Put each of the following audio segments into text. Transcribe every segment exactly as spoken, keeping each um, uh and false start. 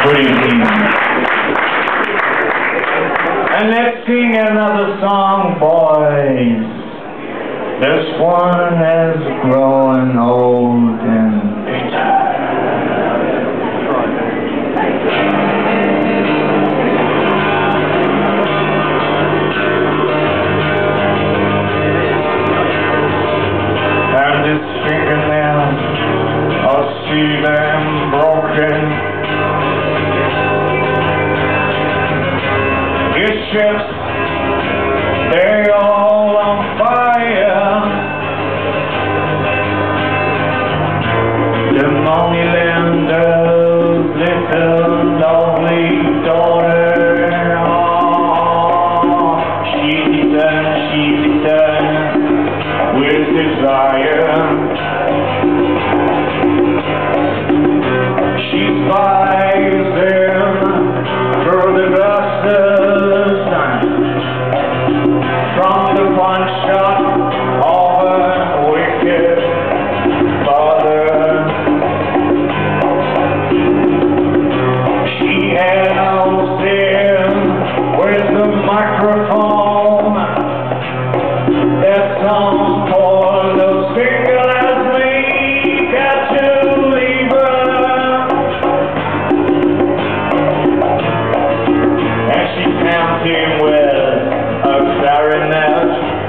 Good evening. And let's sing another song, boys. This one is growing old and bitter. And this fingernails, I'll see them broken. His ships, they're all on fire. The moneylenders' little lonely daughter. Oh, she's eaten, she's eaten with desire. She spies them through the glasses from the pawn shop of a wicked father. She hails him with the microphone. That song for those single as me got to leave her. And she counts him with a clarinet.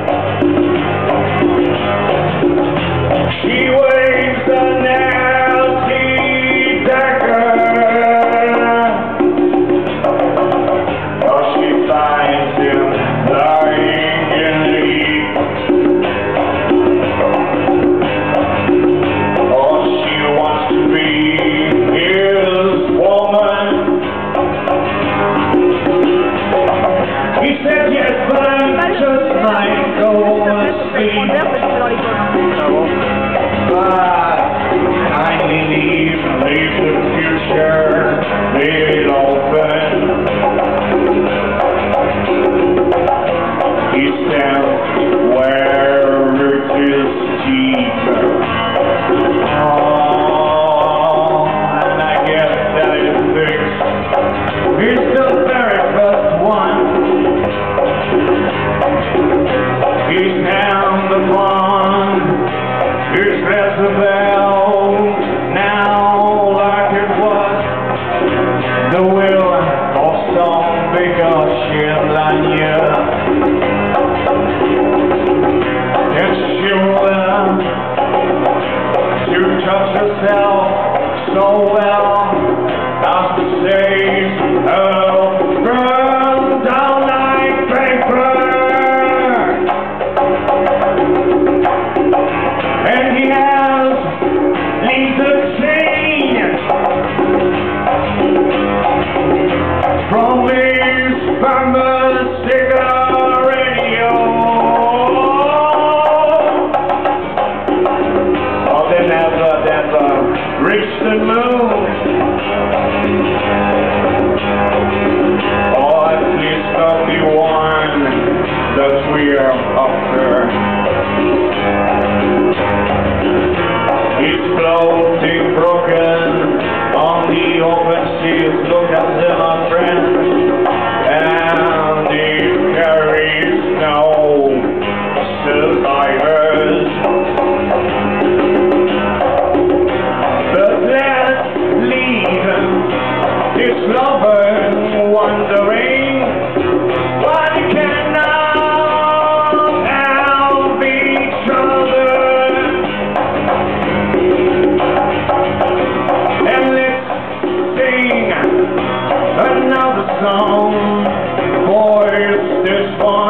She waves a nasty dagger. Oh, she finds him lying in league. Oh, she wants to be his woman. He said yes, but I just might go asleep. But kindly leave, leave the future, leave it open. He stands where it is deep. Oh, and I guess that is fixed. He's the very first one. He's down the pond. Here's Jezebel, now like it was. The will of some bigger Shilanya. It's sure to touch herself so well as to say, oh, burn down like paper. And he has lethal chain from his pharmaceutical radio. Oh, they never, never reached the moon. Oh, at least not the one that we are after. He's floating broken on the open seas. Look at them, my friend. And he carries no survivors. But let's leave his lovers wondering why they cannot help each other. Another song, boys, this one.